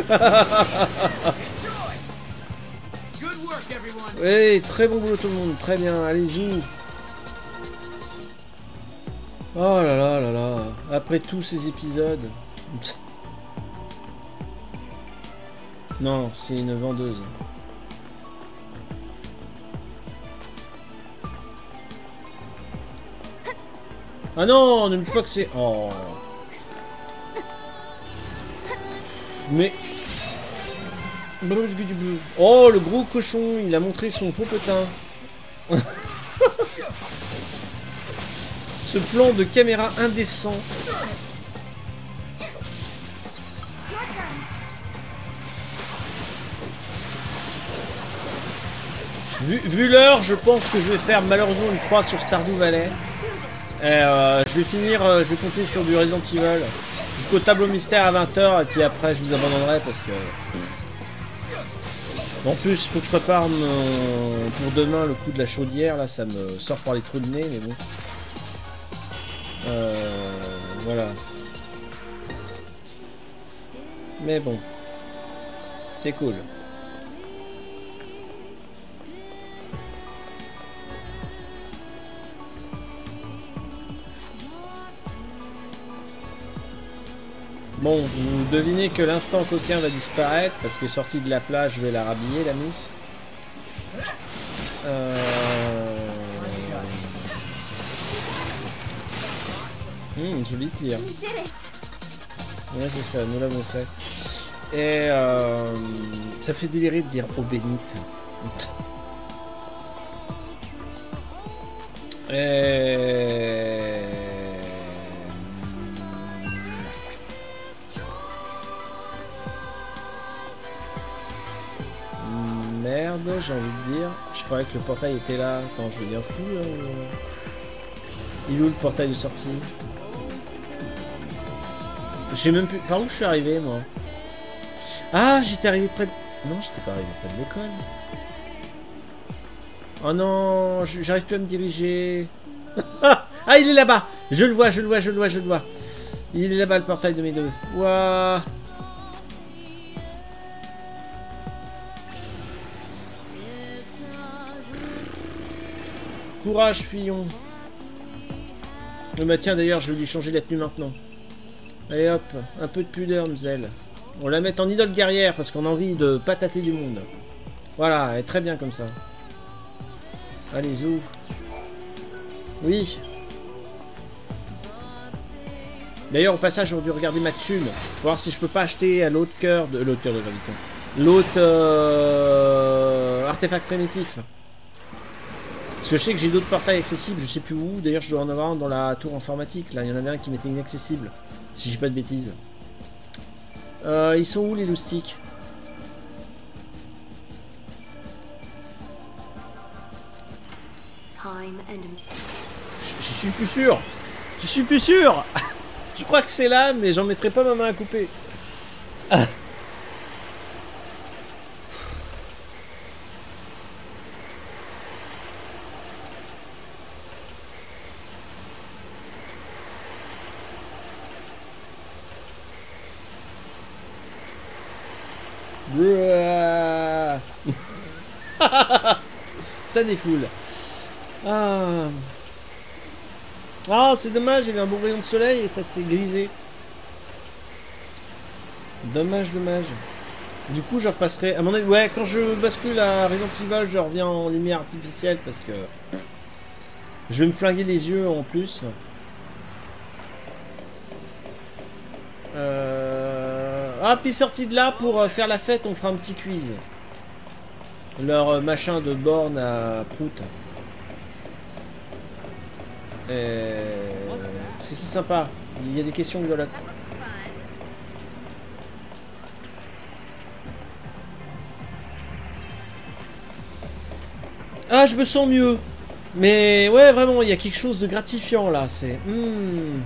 B: Oui, très bon boulot tout le monde, très bien, allez-y. Oh là là là là, après tous ces épisodes. Non, c'est une vendeuse. Ah non, ne me dis pas que c'est... Oh. Mais... Oh, le gros cochon, il a montré son popotin. Ce plan de caméra indécent. Vu, vu l'heure, je pense que je vais faire malheureusement une croix sur Stardew Valley. Et euh, je vais finir, euh, je vais compter sur du Resident Evil jusqu'au tableau mystère à vingt heures et puis après je vous abandonnerai parce que... En plus, il faut que je prépare mon... pour demain le coup de la chaudière, là ça me sort par les trous de nez, mais bon. Euh... Voilà. Mais bon. C'est cool. Bon, vous devinez que l'instant coquin va disparaître parce que sortie de la plage, je vais la rhabiller, la miss. Euh... Mmh, joli tir. Ouais, c'est ça, nous l'avons fait. Et euh... ça fait délirer de dire eau bénite. Et... Merde, j'ai envie de dire. Je croyais que le portail était là. Attends, je vais bien fou. Là. Il est où le portail de sortie? J'ai même plus... Par où je suis arrivé, moi? Ah, j'étais arrivé près de... Non, j'étais pas arrivé près de l'école. Oh non, j'arrive plus à me diriger. Ah, il est là-bas. Je le vois, je le vois, je le vois, je le vois. Il est là-bas, le portail de mes deux. Waouh. Courage, fillon. Oh bah tiens, d'ailleurs, je vais lui changer la tenue maintenant. Allez hop, un peu de pudeur, Mzel. On la met en idole guerrière parce qu'on a envie de patater du monde. Voilà, elle est très bien comme ça. Allez, zou. Oui. D'ailleurs, au passage, j'aurais dû regarder ma thune. Pour voir si je peux pas acheter à l'autre cœur de... L'autre cœur de graviton. L'autre... Euh... artefact primitif. Parce que je sais que j'ai d'autres portails accessibles, je sais plus où. D'ailleurs, je dois en avoir un dans la tour informatique. Là, il y en avait un qui m'était inaccessible. Si j'ai pas de bêtises. Euh, ils sont où les loustiques? Je, je suis plus sûr. Je suis plus sûr. Je crois que c'est là, mais j'en mettrai pas ma main à couper. Ah. Ça défoule. Ah, ah c'est dommage, il y avait un bon rayon de soleil et ça s'est grisé. Dommage, dommage. Du coup, je repasserai. À mon avis, ouais, quand je bascule à Resident Evil, je reviens en lumière artificielle parce que je vais me flinguer les yeux en plus. Euh... Ah, puis sorti de là pour faire la fête, on fera un petit quiz. Leur machin de borne à prout. Et... Parce que c'est sympa. Il y a des questions rigolotes. Ah, je me sens mieux. Mais ouais, vraiment, il y a quelque chose de gratifiant là. C'est... Hmm.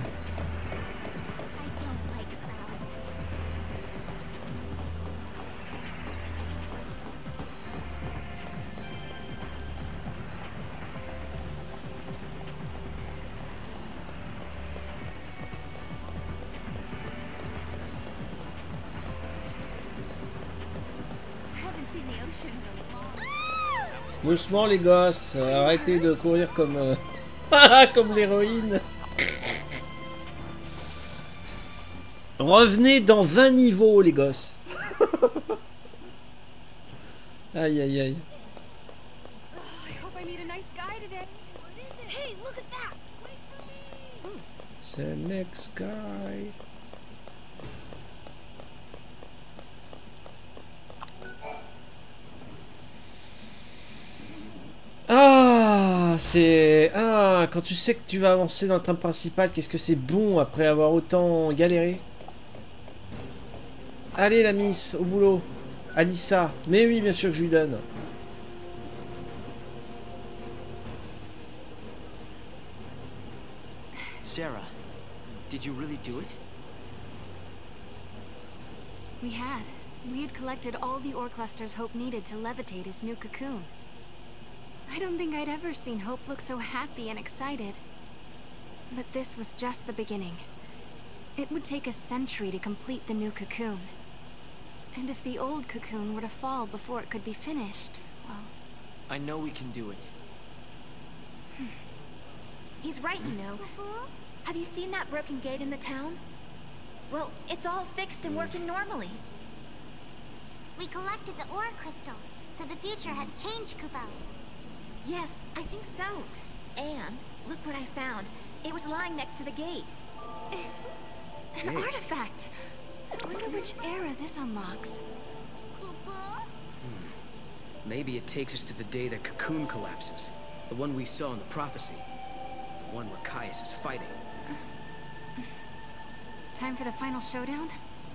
B: Doucement les gosses, euh, arrêtez de courir comme euh, comme l'héroïne. Revenez dans vingt niveaux les gosses. Aïe aïe aïe. C'est le next guy. Ah, c'est... Ah, quand tu sais que tu vas avancer dans le train principal, qu'est-ce que c'est bon après avoir autant galéré. Allez la miss, au boulot. Alissa. Mais oui, bien sûr que je lui donne.
F: Sarah, did you really do it?
C: We had. We had collected all the ore clusters Hope needed to levitate his new cocoon. I don't think I'd ever seen Hope look so happy and excited. But this was just the beginning. It would take a century to complete the new cocoon. And if the old cocoon were to fall before it could be finished, well...
F: I know we can do it.
G: He's right, you know. Have you seen that broken gate in the town? Well, it's all fixed and working normally.
E: We collected the ore crystals, so the future has changed, Kupo.
G: Yes, I think so. And look what I found. It was lying next to the gate.
C: An hey. artifact! I wonder which era this unlocks.
E: Kupo?
D: Hmm. Maybe it takes us to the day that Cocoon collapses. The one we saw in the prophecy. The one where Caius is fighting.
C: Time for the final showdown?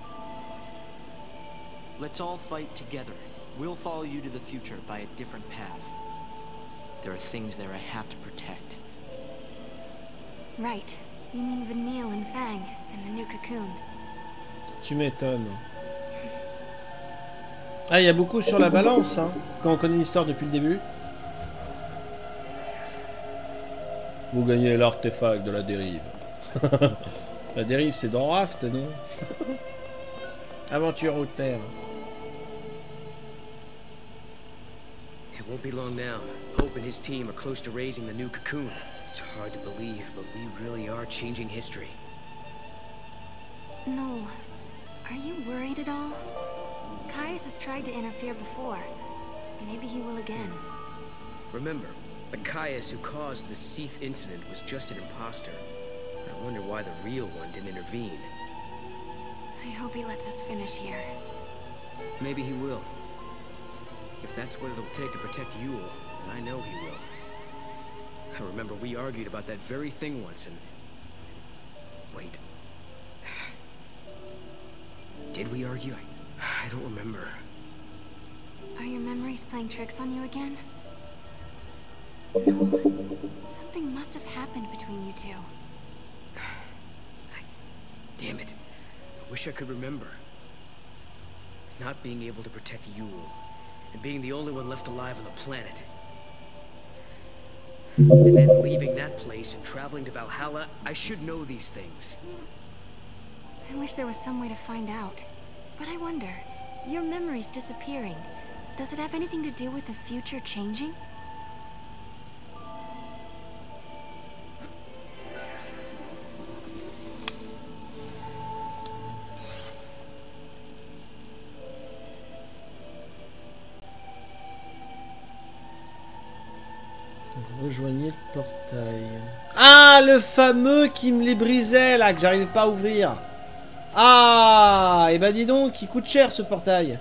F: Let's all fight together. We'll follow you to the future by a different path. There are things there I have to protect.
C: Right. You mean Vanille and Fang, and the new cocoon.
B: Tu m'étonnes. Ah, il y a beaucoup sur la balance, hein, quand on connaît l'histoire depuis le début. Vous gagnez l'artefact de la dérive. La dérive, c'est dans Raft, non? Aventure haute mer.
D: It won't be long now. Hope and his team are close to raising the new cocoon. It's hard to believe, but we really are changing history.
C: Noel, are you worried at all? Caius has tried to interfere before. Maybe he will again.
D: Remember, the Caius who caused the Seath incident was just an imposter. I wonder why the real one didn't intervene.
C: I hope he lets us finish here.
D: Maybe he will. If that's what it'll take to protect Yule, then I know he will. I remember we argued about that very thing once and... Wait. Did we argue? I, I don't remember.
C: Are your memories playing tricks on you again? Noel, something must have happened between you two. I...
D: Damn it. I wish I could remember. Not being able to protect Yule, and being the only one left alive on the planet. And then leaving that place and traveling to Valhalla, I should know these things.
C: I wish there was some way to find out. But I wonder, your memories disappearing, does it have anything to do with the future changing?
B: Rejoignez le portail. Ah, le fameux qui me les brisait là, que j'arrivais pas à ouvrir. Ah, et bah dis donc, il coûte cher ce portail.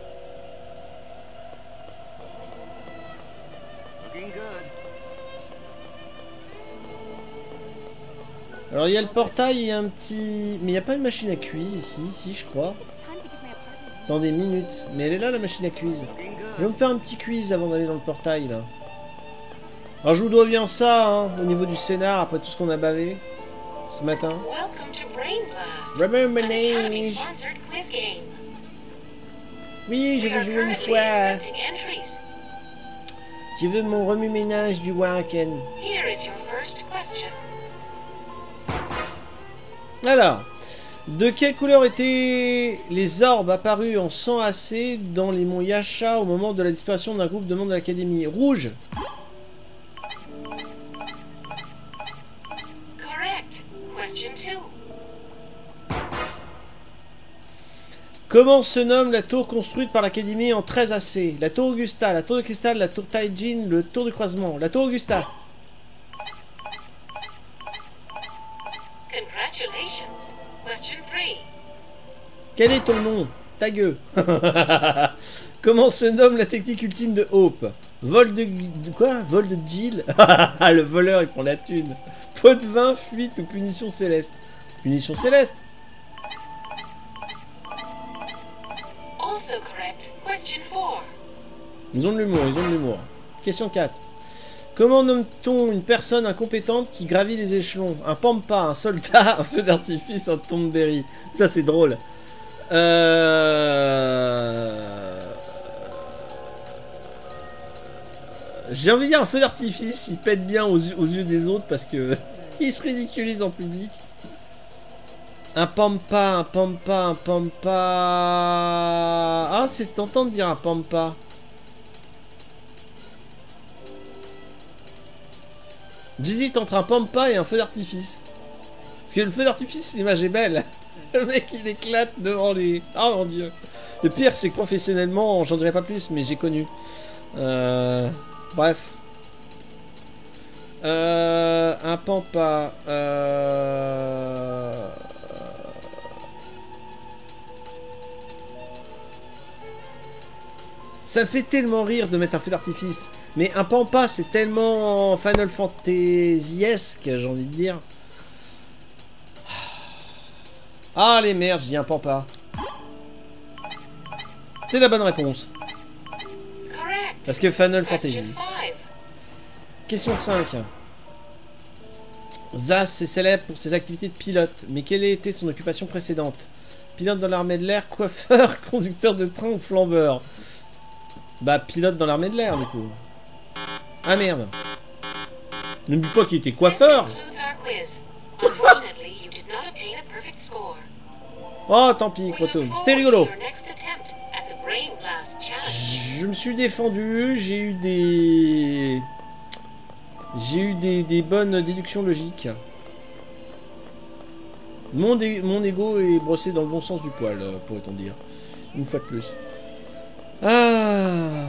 B: Alors il y a le portail, il y a un petit... Mais il n'y a pas une machine à cuise ici, ici je crois. Dans des minutes. Mais elle est là la machine à cuise. Je vais me faire un petit quiz avant d'aller dans le portail là. Alors je vous dois bien ça, hein, au niveau du scénar, après tout ce qu'on a bavé ce matin. Remember Manage. Oui, je veux jouer une fois. Je veux mon remue-ménage du Wacken. Alors, De quelle couleur étaient les orbes apparus en sang assez dans les monts Yasha au moment de la disparition d'un groupe de membres de l'académie? Rouge.
H: Correct. Question two.
B: Comment se nomme la tour construite par l'académie en treize A C? La tour Augusta, la tour de cristal, la tour Taijin, le tour du croisement. La tour Augusta.
H: Congratulations. Question three.
B: Quel est ton nom? Ta gueule. Comment se nomme la technique ultime de Hope? Vol de... de quoi? Vol de Jill. Le voleur, il prend la thune. Pot de vin, fuite ou punition céleste? Punition céleste.
H: Also correct. Question four.
B: Ils ont de l'humour, ils ont de l'humour. Question quatre. Comment nomme-t-on une personne incompétente qui gravit les échelons? Un pampa, un soldat, un feu d'artifice, un tomberry. Ça, c'est drôle. Euh... J'ai envie de dire un feu d'artifice, il pète bien aux, aux yeux des autres parce que il se ridiculise en public. Un pampa, un pampa, un pampa... Ah, c'est tentant de dire un pampa. J'hésite entre un pampa et un feu d'artifice. Parce que le feu d'artifice, l'image est belle. Le mec, il éclate devant les... Oh mon dieu. Le pire, c'est que professionnellement, j'en dirais pas plus, mais j'ai connu. Euh... Bref. Euh... Un pampa. Euh... Ça me fait tellement rire de mettre un feu d'artifice. Mais un pampa, c'est tellement Final Fantasy-esque, j'ai envie de dire. Ah les merdes, je dis un pampa. C'est la bonne réponse. Parce que Final Fantasy. Question cinq. Zaz est célèbre pour ses activités de pilote. Mais quelle était son occupation précédente? Pilote dans l'armée de l'air, coiffeur, conducteur de train ou flambeur? Bah pilote dans l'armée de l'air du coup. Ah merde. N'oublie pas qu'il était coiffeur. Oh tant pis Crotum. C'était rigolo. Je me suis défendu. J'ai eu des... J'ai eu des, des bonnes déductions logiques. Mon, dé... Mon ego est brossé dans le bon sens du poil, pourrait-on dire. Une fois de plus. Ah...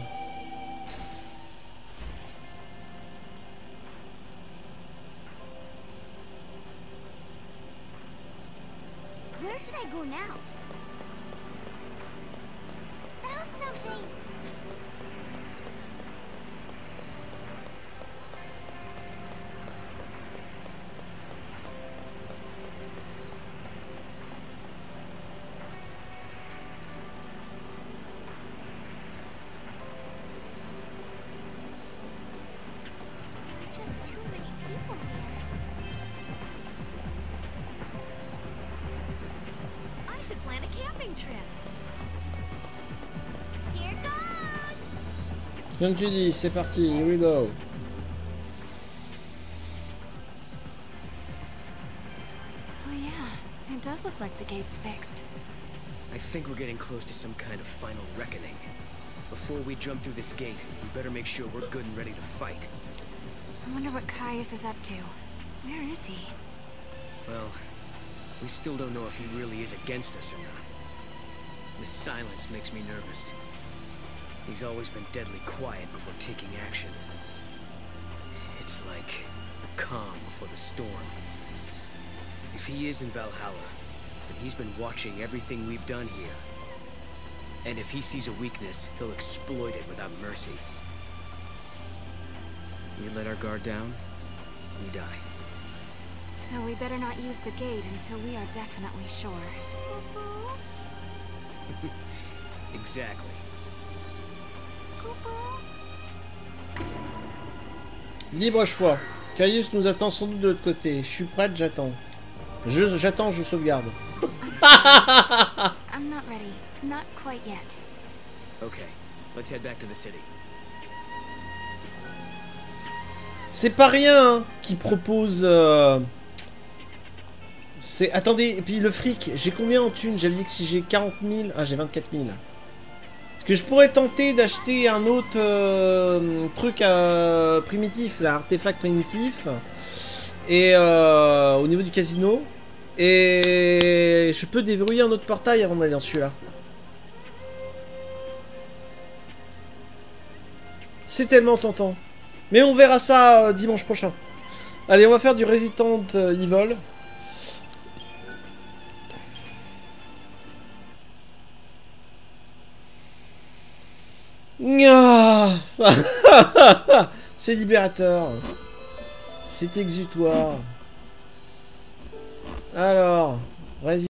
E: Where should I go now? Found something! Just too many people here. I should plan a camping trip. Here goes!
B: Comme tu dis, c'est parti, here we go.
C: Oh yeah, it does look like the gate's fixed.
D: I think we're getting close to some kind of final reckoning. Before we jump through this gate, we better make sure we're good and ready to fight.
C: I wonder what Caius is up to. Where is he?
D: Well, we still don't know if he really is against us or not. This silence makes me nervous. He's always been deadly quiet before taking action. It's like the calm before the storm. If he is in Valhalla, then he's been watching everything we've done here. And if he sees a weakness, he'll exploit it without mercy. We let our guard down, we die.
C: So we better not use the gate until we are definitely sure.
D: Exactly.
B: Libre choix. Caius nous attend sans doute de l'autre côté. Je suis prête, j'attends. Je, j'attends, je sauvegarde.
C: I'm not ready. Not quite yet.
D: Okay, let's head back to the city.
B: C'est pas rien hein, qui propose... Euh... C'est... Attendez, et puis le fric, j'ai combien en thunes? J'avais dit que si j'ai quarante mille... Ah, j'ai vingt-quatre mille. Est-ce que je pourrais tenter d'acheter un autre euh, truc euh, primitif, là, artefact primitif. Et euh, au niveau du casino. Et je peux déverrouiller un autre portail avant d'aller dans celui-là. C'est tellement tentant. Mais on verra ça euh, dimanche prochain. Allez, on va faire du Resident Evil. C'est libérateur. C'est exutoire. Alors, Resident